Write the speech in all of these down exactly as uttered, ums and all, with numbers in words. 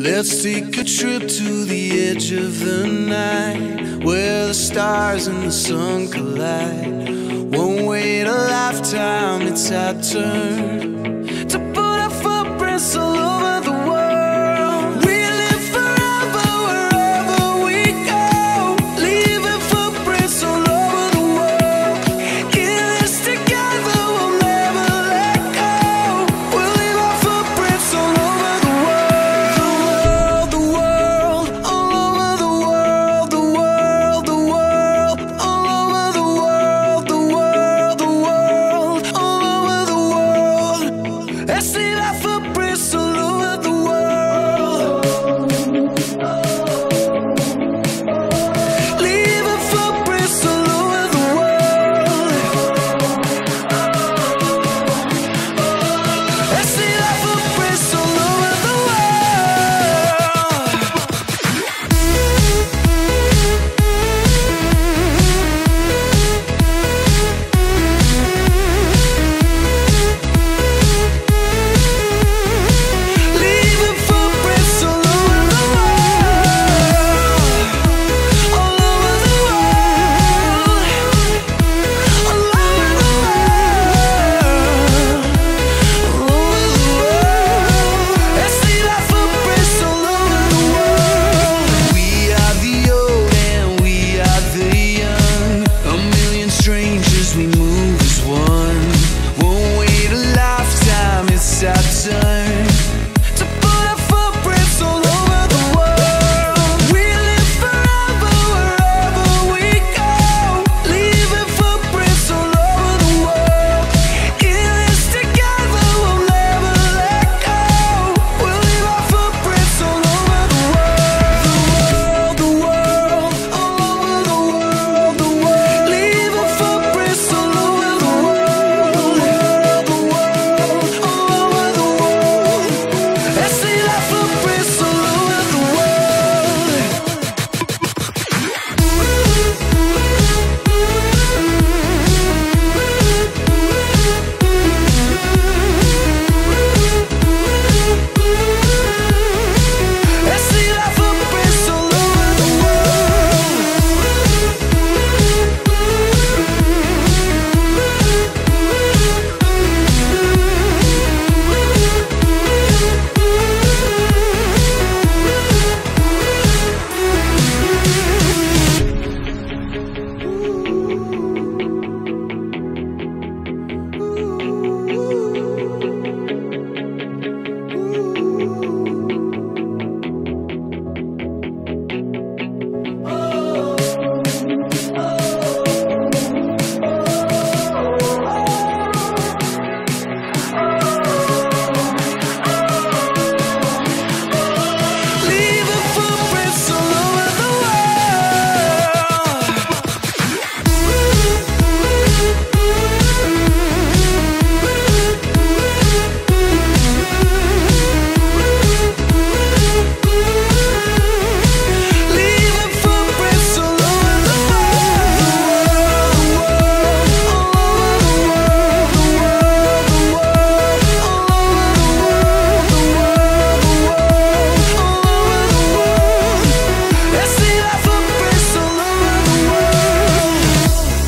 Let's take a trip to the edge of the night, where the stars and the sun collide. Won't wait a lifetime, it's our turn to put our footprints all over the world. We live forever wherever we go, leaving footprints all over the world. In this together, we'll never let go. We'll leave our footprints all over the world. The world, the world, all over the world. The world, the world, all over the world. The world, the world, all over the world. Let's leave our footprints all over the world. Leaving footprints all over the world. Let's leave our footprints all over the world. Leaving footprints all over the world. All over the world. All over the world. All over the world. Let's leave our footprints all over the world. We are the old and we are the young. A million strangers, we move as one. Won't wait a lifetime, it's our turn to put our footprints all over the world. We live forever wherever we go, leaving footprints all over the world. In this together, we'll never let go. We'll leave our footprints all over the world. The world, the world, all over the world. The world, leaving footprints all over the world. The world, all over the world. Let's leave our footprints all over the world. Let's leave our footprints all over the Leaving footprints all over the world. Leaving footprints all over the world. The world, all over the world. The world, the world, all over the world. The world, the world, all over the world. Let's leave our footprints all over the world.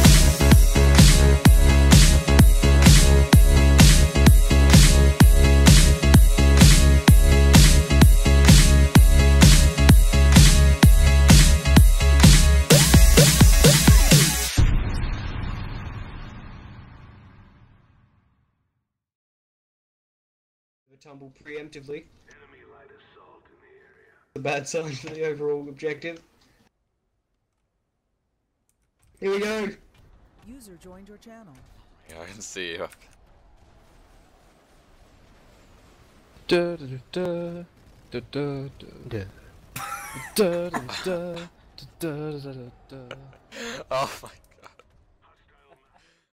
Tumble preemptively. The bad sign for the overall objective. Here we go. User joined your channel. Yeah, I can see you. Da da da da da da da da da da da da da. Oh my